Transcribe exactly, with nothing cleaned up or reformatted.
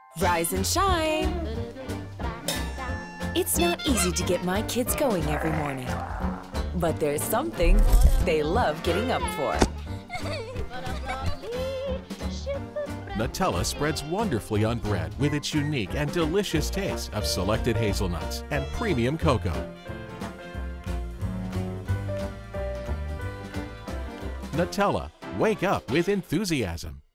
Rise and shine! It's not easy to get my kids going every morning, but there's something they love getting up for. Nutella spreads wonderfully on bread with its unique and delicious taste of selected hazelnuts and premium cocoa. Nutella, wake up with enthusiasm.